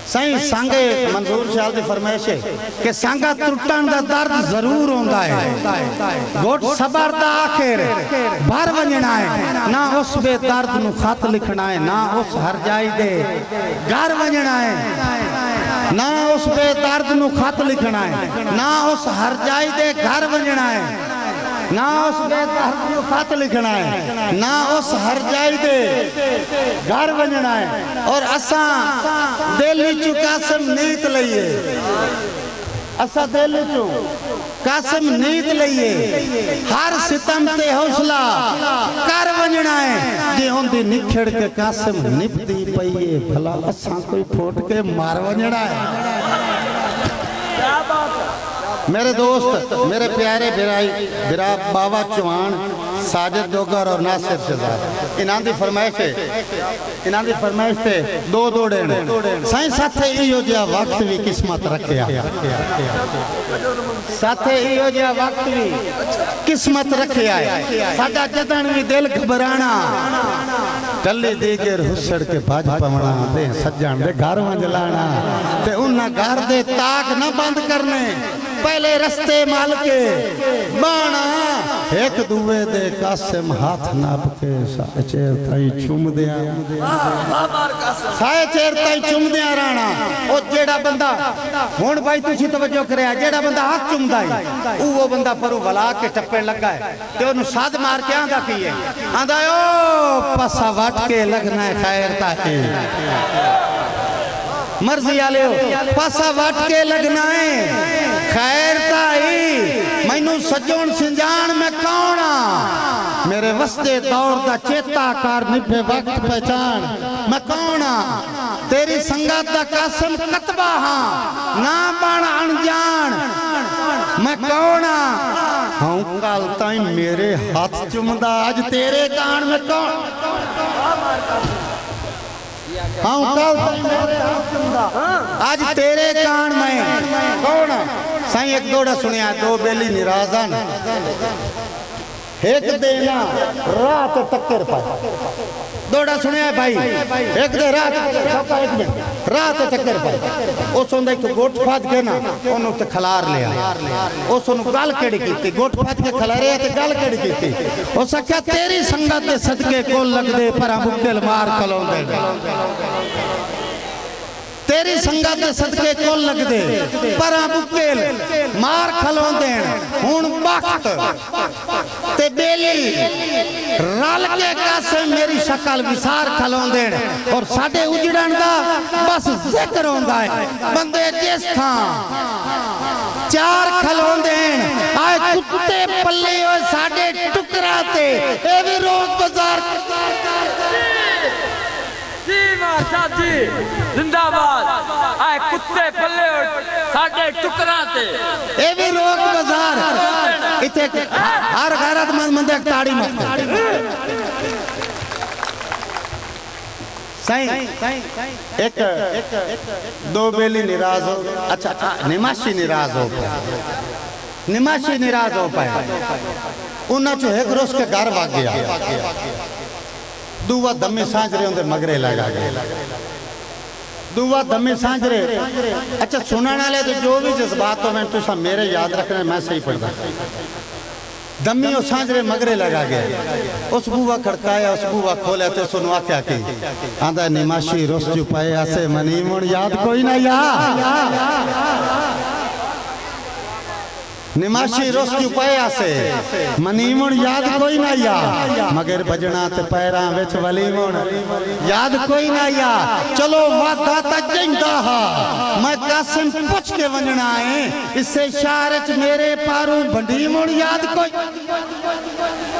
सही सांगे मंजूर शाह दी फरमाइश है कि सांगा टुटण दा दर्द जरूर होंदा है, गोट सबर दा आखिर भर वंजना है, ना उस बे दर्द नु खत लिखना है, ना उस हर जाई दे घर वंजना है, ना उस बे दर्द नु खत लिखना है, ना उस हर जाई दे घर वंजना है, ना उस बेदर्द नु खत लिखना है, ना उस हर जाई दे घर वंजना है। और असा दिल चु कासम नीत लईए, असा दिल चु कासम नीत लईए, हर सितम ते हौसला कर वंजना है, जे उनदी निखड़ के कासम निपदी पईए, भला असा कोई फोट के मार वंजना है। मेरे दोस्त, मेरे प्यारे बिरा बाबा चौहान, साजिद डोगर और नासिर शहजाद, इन्हां दी फरमाइश है, इन्हां दी फरमाइश ते दो देण साईं साथे इहो जिहा वक्त भी किस्मत रखिया, साथे इहो जिहा वक्त भी किस्मत रखिया है। साडा जदन भी दिल घबराना, टल्ले दे के हुसड़ के बाज पवना, दे सज्जण दे घर वंज लाना, ते उन्हां घर दे ताक ना बंद करने, पहले रस्ते माल के बाणा, एक दुए दे कासिम हाथ नाप के साए चेर ताई चुम दिया, साए चेर ताई चुम दिया राणा। ओ जेड़ा बंदा हुण भाई तुसी तवज्जो करया, जेड़ा बंदा हाथ चुमदा है वो बंदा परो वला के टप्पे लगा है, ते ओनु साध मार के आंदा की है, आंदा ओ पासा वट के लगना है खैर ताके, मर्जी आले पासा वट के लगना है खैर ताई, मैनू सजोन सिंजान में कौना, मेरे वस्ते दौर दा चेता कर निभे वक्त पहचान, मैं कौना तेरी संगत दा कासम कतबा हाँ, ना बन अनजान, मैं कौना हूँ कल ताई मेरे हाथ चुमदा, आज तेरे कान में कौन, हाँ कल मेरे हाथ चुमदा, आज तेरे कान में कौन। साईं एक दोड़ा सुनिया, दो बेली निराजन एक देना रात टक्कर पाए, दोड़ा सुनिया भाई, एक दे रात रात टक्कर पाए, उस उन्हें तो गोट फाद के ना उन्होंने तो खलार लिया, उस उन्होंने गाल केड़ी की थी, गोट फाद के खलारे तो गाल केड़ी की थी, हो सके तेरी संगत दे सदके को लग दे पर मुक्केल मार कलों दे, तेरी संगत दे सदके को लग दे पर मुक्केल मार खलों दे, हुण वक्त ते बेली रल के कासे मेरी शक्ल विसार खलों दे, और साडे उजड़न दा बस जिक्र होंदा है, बंदे जिस थां चार खलों दे, आए कुत्ते पल्ले होए साडे टुकरा ते, ए भी रोक बाजार जी माशा जी जिंदाबाद, आए कुत्ते पल्ले साडे टुकरा ते, ए भी रोक बाजार, इते हर गैरतमंद बंदे ताड़ी मार, एक दो बेली निराज हो, अच्छा निमाशी निराज हो पाए, निमाशी निराज हो पाए, उन्हें जो एक रोज के घर भाग गया, दुआ दमे सांझरे उनके मगरे लगा गए, दुआ दमे सांझरे, अच्छा सुनने वाले तो जो भी जज्बात हो मैं तुसा मेरे याद रखना, मैं सही पढ़ता, दमी और सांझरे मगरे लगा गए, उस बुआ खड़काया, उस बुआ खोला तो सुनो आख्या की आंदा निमाशी रोस चुपाए आसे मनी मुन याद कोई ना या, निमाशी रोस चुपाए आसे मनी मुन याद कोई ना या, मगर बजना ते पैरा विच वली मुन याद कोई ना या, चलो वादा तजंदा हा मैं कासिम पूछ के वंजना है, इससे शहर च मेरे पारू बंडी मुन याद कोई,